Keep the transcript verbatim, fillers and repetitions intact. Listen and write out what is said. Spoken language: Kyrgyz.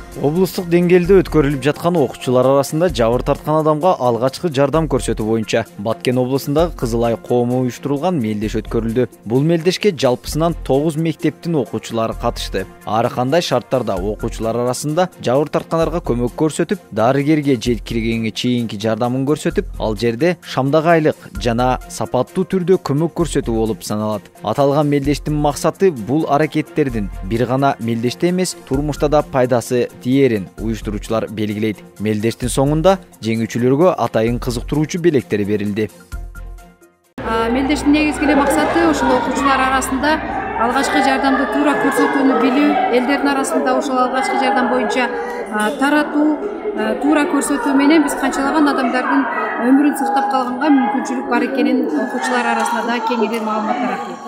Облустук деңгээлде өткөрүлүп жаткан окуучулар арасында жабыр тарткан адамга алгачкы жардам көрсөтүү боюнча Баткен облусундагы Кызыл Ай коому уюштурулган мелдеш өткөрүлдү. Бул мелдешке жалпысынан тогуз мектептин окуучулары катышты. Ар кандай шарттарда окуучулар арасында жабыр тарткандарга көмөк көрсөтүп, дарыгерге жеткиргенге чейинки жардамын көрсөтүп, ал жерде шамдагы айлык жана сапаттуу түрдө көмөк көрсөтүү болуп саналат. Аталган мелдештин максаты бул аракеттердин бир гана мелдеште эмес, турмушта да пайдасы тиерин уюштуруучулар белгилейт. Мелдештин соңунда жеңүүчүлөргө атайын кызыктыруучу белектер берилди. Мелдештин негизги эле максаты ошол окуучулар арасында алгачкы жардамды туура көрсөтүүнү билүү, элдердин арасында ошол алгачкы жардам боюнча таратуу, туура көрсөтүү менен биз канчалаган адамдардын өмүрүн сактап калганга мүмкүнчүлүк бар экенин окуучулар арасында да кеңирээк маалымат таратуу.